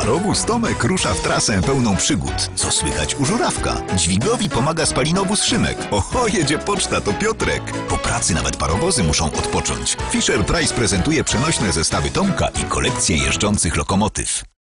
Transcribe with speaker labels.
Speaker 1: Parowóz Tomek rusza w trasę pełną przygód. Co słychać u żurawka? Dźwigowi pomaga spalinowóz Szymek. Oho, jedzie poczta, to Piotrek. Po pracy nawet parowozy muszą odpocząć. Fisher Price prezentuje przenośne zestawy Tomka i kolekcję jeżdżących lokomotyw.